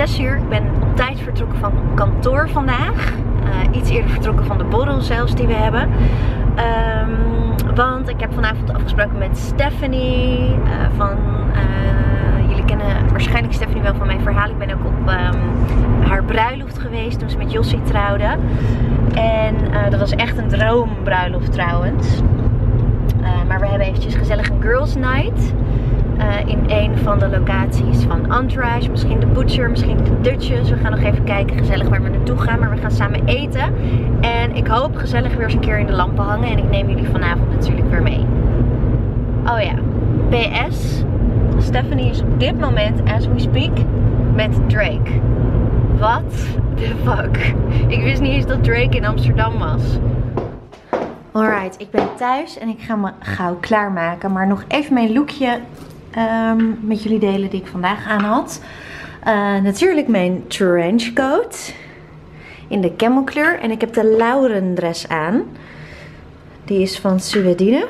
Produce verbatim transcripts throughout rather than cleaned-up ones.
zes uur. Ik ben op tijd vertrokken van kantoor vandaag. Uh, iets eerder vertrokken van de borrel zelfs die we hebben. Um, want ik heb vanavond afgesproken met Stephanie. Uh, van, uh, jullie kennen waarschijnlijk Stephanie wel van mijn verhaal. Ik ben ook op um, haar bruiloft geweest toen ze met Jossie trouwde. En uh, dat was echt een droombruiloft trouwens. Uh, maar we hebben eventjes gezellig een girls night. Uh, in een van de locaties van Entourage. Misschien de Butcher, misschien de Dutchess. We gaan nog even kijken gezellig waar we naartoe gaan. Maar we gaan samen eten. En ik hoop gezellig weer eens een keer in de lampen hangen. En ik neem jullie vanavond natuurlijk weer mee. Oh ja, P S. Stephanie is op dit moment, as we speak, met Drake. What the fuck? Ik wist niet eens dat Drake in Amsterdam was. Alright, ik ben thuis en ik ga me gauw klaarmaken. Maar nog even mijn lookje um, met jullie delen die ik vandaag aan had. Uh, natuurlijk mijn trenchcoat in de camelkleur. En ik heb de Lauren dress aan. Die is van Suedine.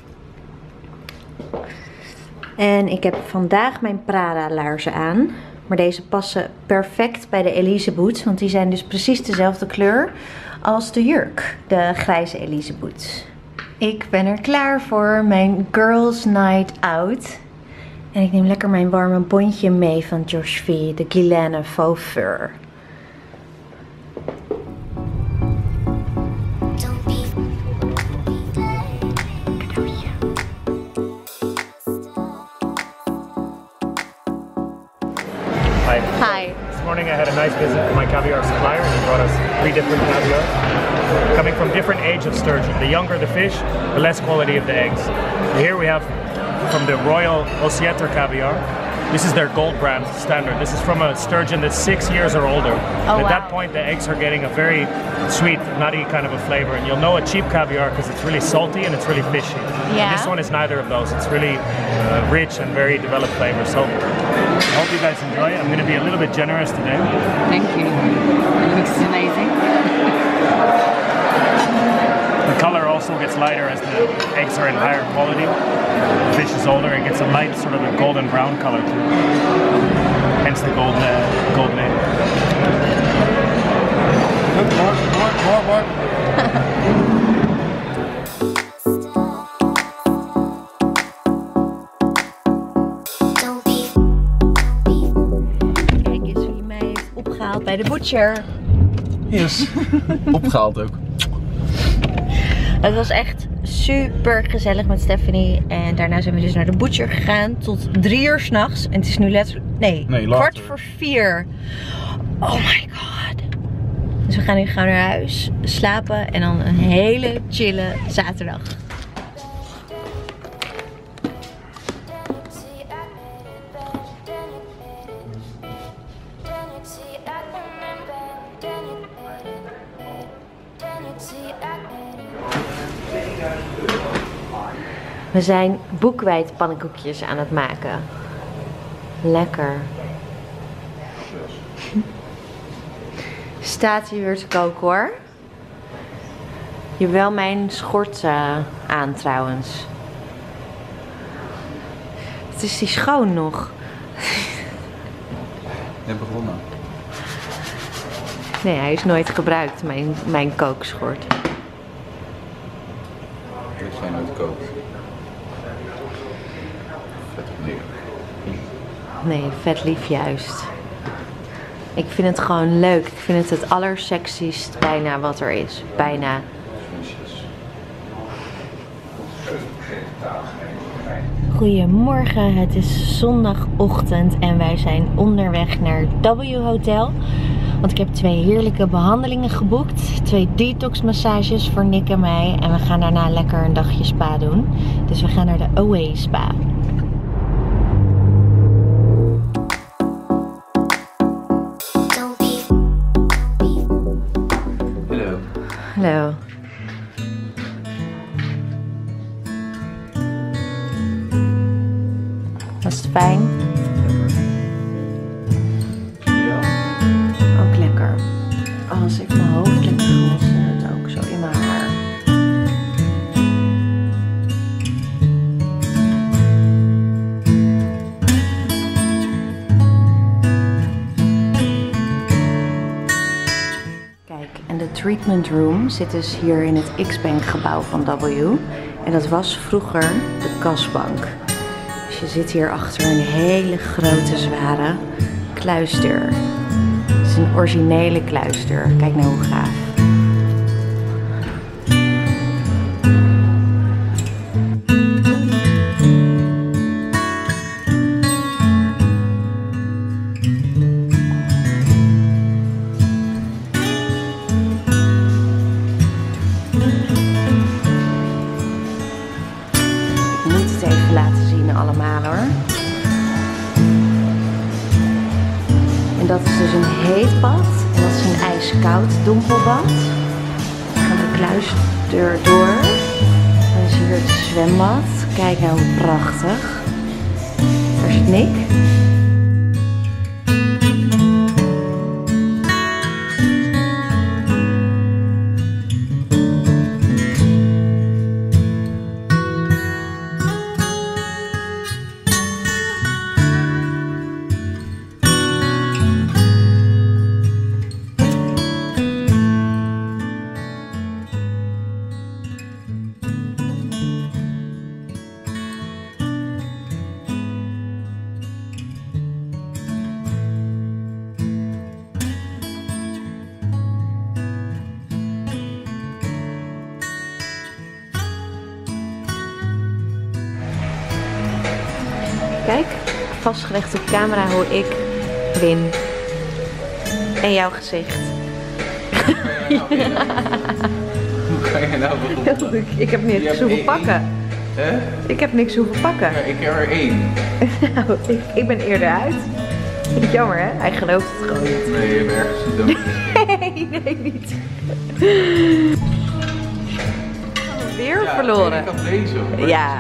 En ik heb vandaag mijn Prada laarzen aan. Maar deze passen perfect bij de Elise boots. Want die zijn dus precies dezelfde kleur als de jurk. De grijze Elise boots. Ik ben er klaar voor mijn girls night out. En ik neem lekker mijn warme bondje mee van Josh V. De Guilaine Faux Fur. Hi. Hi. This morning I had a nice visit from my caviar supplier and he brought us three different caviar. Coming from different age of sturgeon. The younger the fish, the less quality of the eggs. Here we have from the Royal Osieter caviar. This is their gold brand standard. This is from a sturgeon that's six years or older. Oh, At wow. that point the eggs are getting a very sweet, nutty kind of a flavor. And you'll know a cheap caviar because it's really salty and it's really fishy. Yeah. This one is neither of those. It's really uh, rich and very developed flavor. So I hope you guys enjoy it. I'm going to be a little bit generous today. Thank you. It looks amazing. The color also gets lighter as the eggs are in higher quality. The fish is older, it gets a light sort of a golden brown color too. Hence the gold, uh, gold name. More, more, more, more. Kijk eens wie mij heeft opgehaald bij de Butcher. Yes. Opgehaald ook. Het was echt super gezellig met Stephanie. En daarna zijn we dus naar de Butcher gegaan tot drie uur s'nachts. En het is nu letterlijk... Nee, Nee, kwart later. voor vier. Oh my god. Dus we gaan nu gaan naar huis, slapen en dan een hele chille zaterdag. We zijn boekwijdpannenkoekjes aan het maken. Lekker. Staat hier weer te koken hoor. Je hebt wel mijn schort uh, aan trouwens. Het is die schoon nog. Je hebt begonnen. Nee, hij is nooit gebruikt, mijn, mijn kookschort. Dat jij nooit kookt. Vet of nee? Nee, vet lief juist. Ik vind het gewoon leuk. Ik vind het het allersexiest bijna wat er is. Bijna. Goedemorgen, het is zondagochtend en wij zijn onderweg naar W Hotel. Want ik heb twee heerlijke behandelingen geboekt. Twee detox massages voor Nick en mij. En we gaan daarna lekker een dagje spa doen. Dus we gaan naar de Away Spa. Hallo. Hallo. Was het fijn? Ja. Ook lekker. Als ik mijn hoofd lekker voel, zit het ook zo in mijn haar. treatment room zit dus hier in het X-Bank gebouw van W. En dat was vroeger de kasbank. Dus je zit hier achter een hele grote, zware kluisdeur. Het is een originele kluisdeur. Kijk nou hoe gaaf. En dat is dus een heet bad. En dat is een ijskoud dompelbad. Dan gaan we de kluisdeur door. Dan is hier het zwembad. Kijk nou hoe prachtig. Daar zit Nick. Kijk, vastgelegd op camera hoe ik win. En jouw gezicht. Hoe kan je nou begonnen? ik, ik heb niks hoeven één, pakken. Hè? Ik heb niks hoeven pakken. Ja, ik heb er één. nou, ik, ik ben eerder uit. Vind je jammer, hè? Hij gelooft het gewoon niet. Nee, je hebt ergens gedood. nee, nee, niet. Weer ja, verloren. Nee, ik had deze. Maar ja.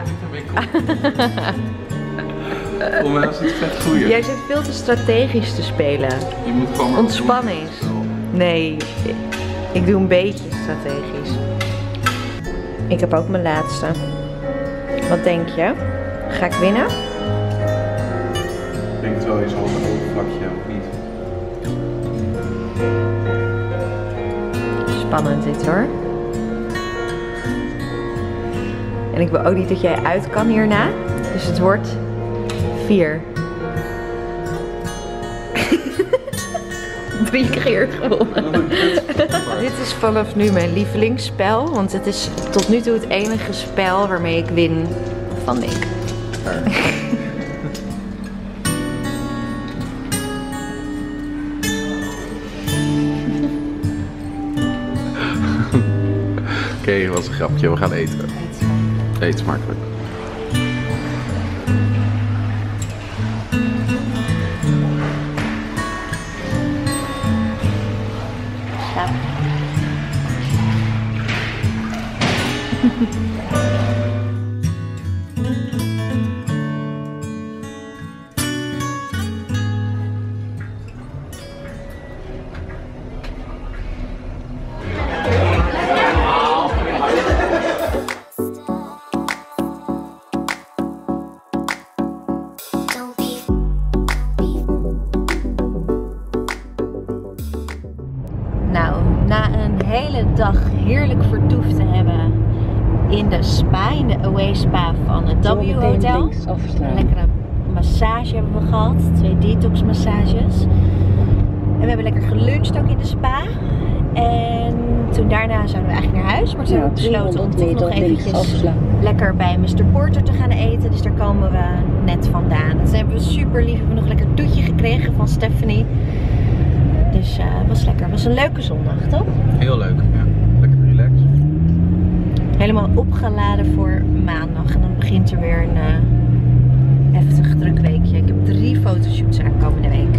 Voor mij was het vet goeie. Jij zit veel te strategisch te spelen. Je moet gewoon ontspanning. Nee, ik doe een beetje strategisch. Ik heb ook mijn laatste. Wat denk je? Ga ik winnen? Ik denk het wel eens op een oppervlakje of niet. Spannend dit hoor. En ik wil ook niet dat jij uit kan hierna. Dus het wordt vier. Drie keer gewonnen. Dit is vanaf nu mijn lievelingsspel. Want het is tot nu toe het enige spel waarmee ik win van Nick. Oké, okay, dat was een grapje. We gaan eten. Eet smakelijk. Ja. Nou, na een hele dag heerlijk vertoefd te hebben in de spa, in de Away Spa van het W Hotel. Een lekkere massage hebben we gehad, twee detox massages. En we hebben lekker geluncht ook in de spa. En toen daarna zouden we eigenlijk naar huis, maar toen hebben we besloten om toch nog eventjes lekker bij mister Porter te gaan eten. Dus daar komen we net vandaan. Dus hebben we super lief, we hebben nog lekker toetje gekregen van Stephanie. Dus uh, het was lekker. Het was een leuke zondag, toch? Heel leuk, ja. Lekker relaxed. Helemaal opgeladen voor maandag. En dan begint er weer een uh, heftig druk weekje. Ik heb drie fotoshoots aankomende week.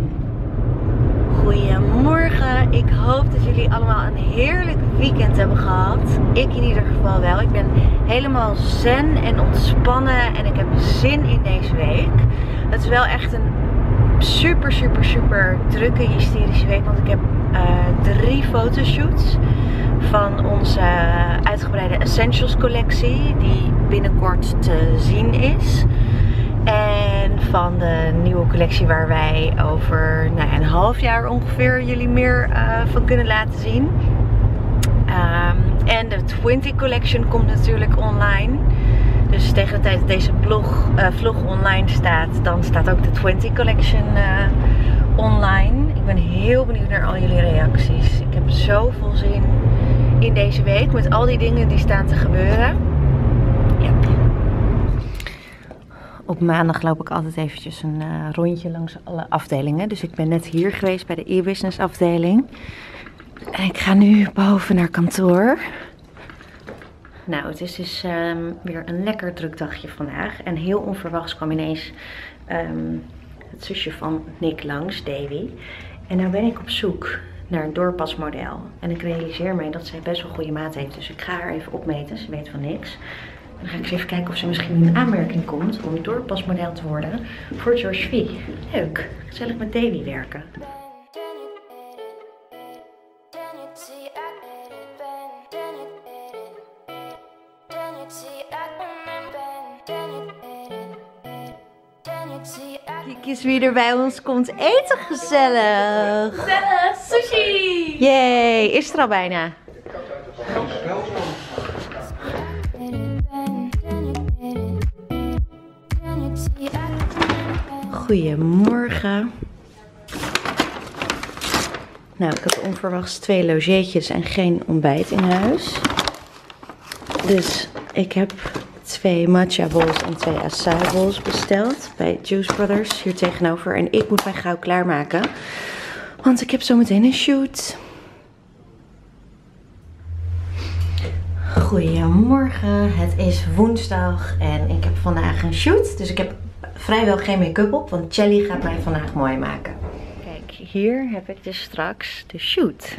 Goedemorgen. Ik hoop dat jullie allemaal een heerlijk weekend hebben gehad. Ik in ieder geval wel. Ik ben helemaal zen en ontspannen. En ik heb zin in deze week. Het is wel echt een super, super, super drukke, hysterische week. Want ik heb uh, drie fotoshoots van onze uitgebreide Essentials collectie. Die binnenkort te zien is. En van de nieuwe collectie waar wij over nou ja, een half jaar ongeveer jullie meer uh, van kunnen laten zien. Um, en de twintig collection komt natuurlijk online. Dus tegen de tijd dat deze blog, uh, vlog online staat, dan staat ook de twintig collection uh, online. Ik ben heel benieuwd naar al jullie reacties. Ik heb zoveel zin in deze week met al die dingen die staan te gebeuren. Ja. Op maandag loop ik altijd eventjes een uh, rondje langs alle afdelingen. Dus ik ben net hier geweest bij de e-business afdeling. En ik ga nu boven naar kantoor. Nou, het is dus um, weer een lekker druk dagje vandaag. En heel onverwachts kwam ineens um, het zusje van Nick langs, Davy. En nou ben ik op zoek naar een doorpasmodel. En ik realiseer mij dat zij best wel goede maat heeft. Dus ik ga haar even opmeten. Ze weet van niks. En dan ga ik eens even kijken of ze misschien in aanmerking komt om doorpasmodel te worden voor George V. Leuk. Gezellig met Davy werken. Kijk eens wie er bij ons komt eten, gezellig. Gezellig, sushi! Yay, is er al bijna. Goedemorgen. Nou, ik had onverwachts twee logeetjes en geen ontbijt in huis. Dus ik heb twee matcha bowls en twee acai bowls besteld bij Juice Brothers hier tegenover. En ik moet mij gauw klaarmaken, want ik heb zo meteen een shoot. Goedemorgen, het is woensdag en ik heb vandaag een shoot. Dus ik heb vrijwel geen make-up op, want Chelly gaat mij vandaag mooi maken. Kijk, hier heb ik dus straks de shoot.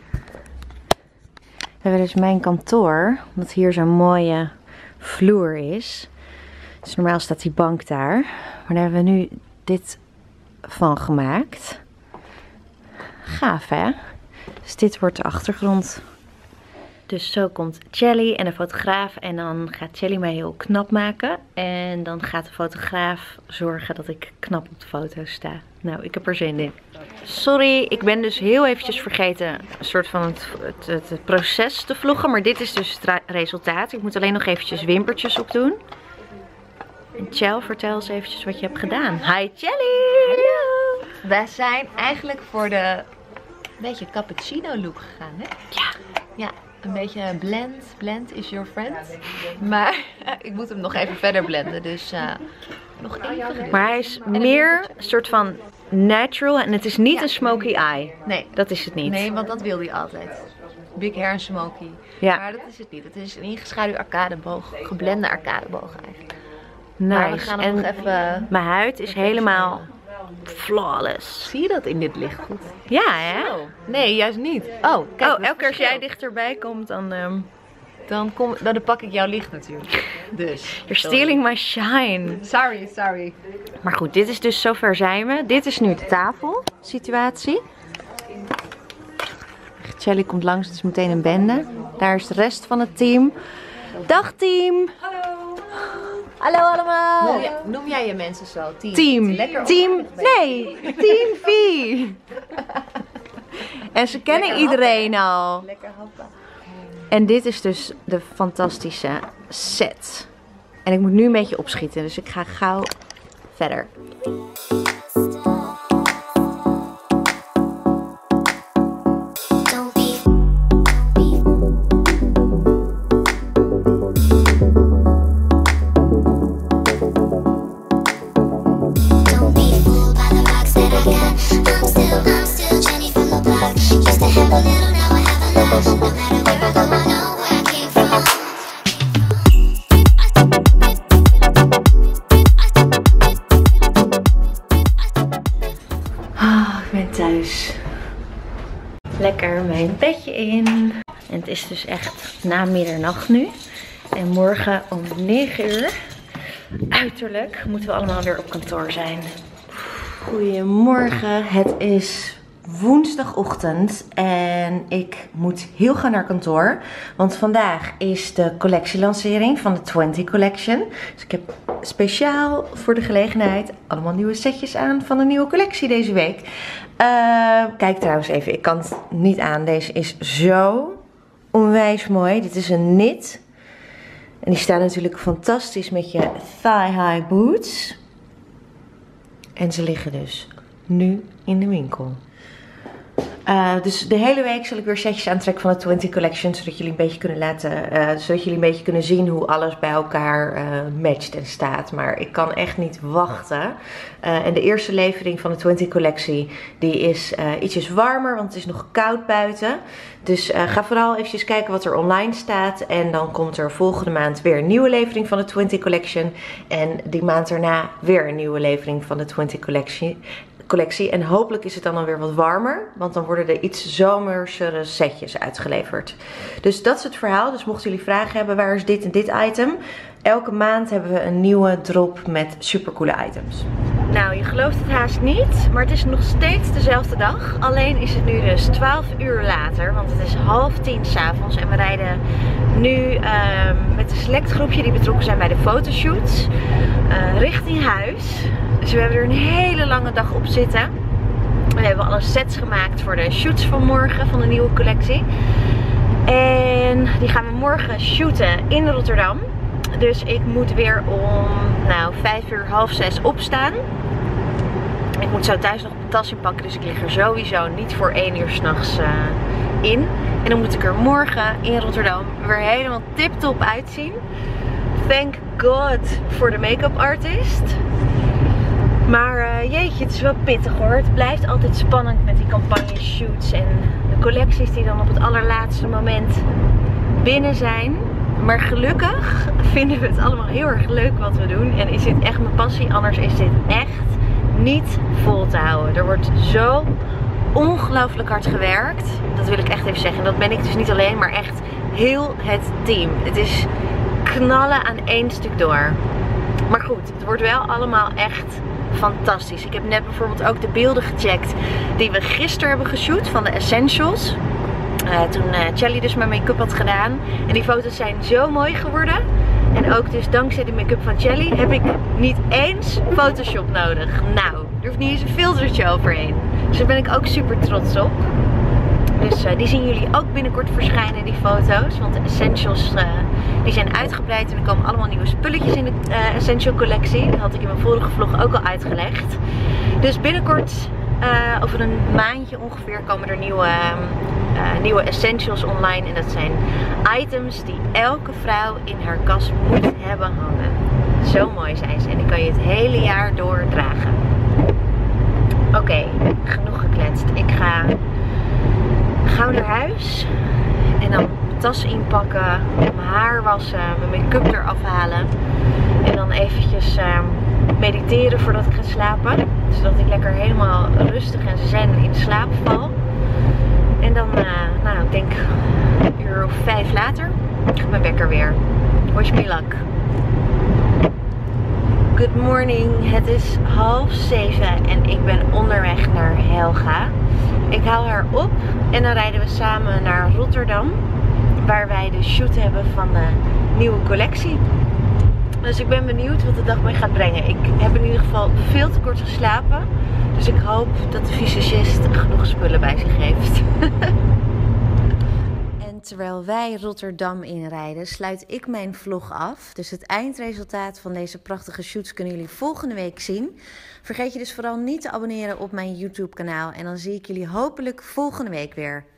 We hebben dus mijn kantoor, omdat hier zo'n mooie vloer is. Dus normaal staat die bank daar. Maar daar hebben we nu dit van gemaakt. Gaaf, hè? Dus dit wordt de achtergrond. Dus zo komt Chelly en de fotograaf. En dan gaat Chelly mij heel knap maken. En dan gaat de fotograaf zorgen dat ik knap op de foto sta. Nou, ik heb er zin in. Sorry, ik ben dus heel eventjes vergeten een soort van het, het, het, het proces te vloggen. Maar dit is dus het resultaat. Ik moet alleen nog eventjes wimpertjes opdoen. En Chel, vertel eens eventjes wat je hebt gedaan. Hi Chelly! Hallo! Wij zijn eigenlijk voor de beetje cappuccino look gegaan, hè? Ja. Ja, een beetje blend. Blend is your friend. Maar ik moet hem nog even verder blenden, dus uh, nog even. Maar hij is meer een soort van natural en het is niet Ja. een smoky eye. Nee. Dat is het niet. Nee, want dat wil hij altijd. Big hair en smoky. Ja. Maar dat is het niet. Het is een ingeschaduwde arcadeboog. Geblende arcadeboog eigenlijk. Nice. Maar we gaan hem en nog even... mijn huid is helemaal flawless. Zie je dat in dit licht goed? Ja, hè? Oh. Nee, juist niet. Oh, kijk. Oh, elke keer als jij dichterbij komt, dan... Um, Dan, kom, dan pak ik jouw licht natuurlijk. Dus. you're stealing my shine. Sorry, sorry. Maar goed, dit is dus zover zijn we. Dit is nu de tafelsituatie. Chelly komt langs, het is meteen een bende. Daar is de rest van het team. Dag team! Hallo. Hallo allemaal! Noem, jij, noem jij je mensen zo? Team. Team. Lekker Team. Nee, Team V. En ze kennen Lekker iedereen al. Lekker happen. En dit is dus de fantastische set. En ik moet nu een beetje opschieten, dus ik ga gauw verder. Thuis. Lekker mijn bedje in. En het is dus echt na middernacht nu. En morgen om negen uur, uiterlijk, moeten we allemaal weer op kantoor zijn. Goedemorgen, het is woensdagochtend en ik moet heel gaan naar kantoor. Want vandaag is de collectielancering van de twintig collection. Dus ik heb speciaal voor de gelegenheid allemaal nieuwe setjes aan van de nieuwe collectie deze week. Uh, kijk trouwens even, ik kan het niet aan. Deze is zo onwijs mooi. Dit is een knit. En die staan natuurlijk fantastisch met je thigh-high boots. En ze liggen dus nu in de winkel. Uh, dus de hele week zal ik weer setjes aantrekken van de twintig Collection. Zodat jullie een beetje kunnen laten. Uh, zodat jullie een beetje kunnen zien hoe alles bij elkaar uh, matcht en staat. Maar ik kan echt niet wachten. Uh, en de eerste levering van de twintig Collectie. Die is uh, ietsjes warmer. Want het is nog koud buiten. Dus uh, ga vooral eventjes kijken wat er online staat. En dan komt er volgende maand weer een nieuwe levering van de twintig Collection. En die maand daarna weer een nieuwe levering van de twintig Collection. collectie. En hopelijk is het dan alweer wat warmer. Want dan worden er iets zomersere setjes uitgeleverd. Dus dat is het verhaal. Dus mochten jullie vragen hebben, waar is dit en dit item? Elke maand hebben we een nieuwe drop met supercoole items. Nou, je gelooft het haast niet. Maar het is nog steeds dezelfde dag. Alleen is het nu dus twaalf uur later. Want het is half tien 's avonds. En we rijden nu uh, met een select groepje die betrokken zijn bij de fotoshoots. Uh, richting huis. Dus we hebben er een hele lange dag op zitten. We hebben alle sets gemaakt voor de shoots van morgen, van de nieuwe collectie. En die gaan we morgen shooten in Rotterdam. Dus ik moet weer om nou, vijf uur, half zes opstaan. Ik moet zo thuis nog mijn tas inpakken, dus ik lig er sowieso niet voor één uur 's nachts uh, in. En dan moet ik er morgen in Rotterdam weer helemaal tip-top uitzien. Thank God voor de make-up artist. Maar uh, jeetje, het is wel pittig hoor. Het blijft altijd spannend met die campagne shoots en de collecties die dan op het allerlaatste moment binnen zijn. Maar gelukkig vinden we het allemaal heel erg leuk wat we doen. En is dit echt mijn passie, anders is dit echt niet vol te houden. Er wordt zo ongelooflijk hard gewerkt. Dat wil ik echt even zeggen. En dat ben ik dus niet alleen, maar echt heel het team. Het is knallen aan één stuk door. Maar goed, het wordt wel allemaal echt fantastisch. Ik heb net bijvoorbeeld ook de beelden gecheckt die we gisteren hebben geshoot van de Essentials. Uh, toen uh, Chelly dus mijn make-up had gedaan. En die foto's zijn zo mooi geworden. En ook dus dankzij de make-up van Chelly heb ik niet eens Photoshop nodig. Nou, er hoeft niet eens een filtertje overheen. Dus daar ben ik ook super trots op. Dus uh, die zien jullie ook binnenkort verschijnen, die foto's. Want de Essentials uh, die zijn uitgebreid en er komen allemaal nieuwe spulletjes in de uh, Essential collectie. Dat had ik in mijn vorige vlog ook al uitgelegd. Dus binnenkort, uh, over een maandje ongeveer, komen er nieuwe, uh, nieuwe Essentials online. En dat zijn items die elke vrouw in haar kast moet hebben hangen. Zo mooi zijn ze en die kan je het hele jaar door dragen. Oké, okay, genoeg gekletst. Ik ga gauw naar huis en dan mijn tas inpakken, mijn haar wassen, mijn make-up eraf halen en dan eventjes uh, mediteren voordat ik ga slapen, zodat ik lekker helemaal rustig en zen in slaap val. En dan, uh, nou ik denk een uur of vijf later, gaat mijn wekker weer. Wish me luck. Good morning, het is half zeven en ik ben onderweg naar Helga. Ik haal haar op en dan rijden we samen naar Rotterdam, waar wij de shoot hebben van de nieuwe collectie. Dus ik ben benieuwd wat de dag mij gaat brengen. Ik heb in ieder geval veel te kort geslapen, dus ik hoop dat de visagist genoeg spullen bij zich heeft. En terwijl wij Rotterdam inrijden, sluit ik mijn vlog af. Dus het eindresultaat van deze prachtige shoots kunnen jullie volgende week zien. Vergeet je dus vooral niet te abonneren op mijn YouTube kanaal. En dan zie ik jullie hopelijk volgende week weer.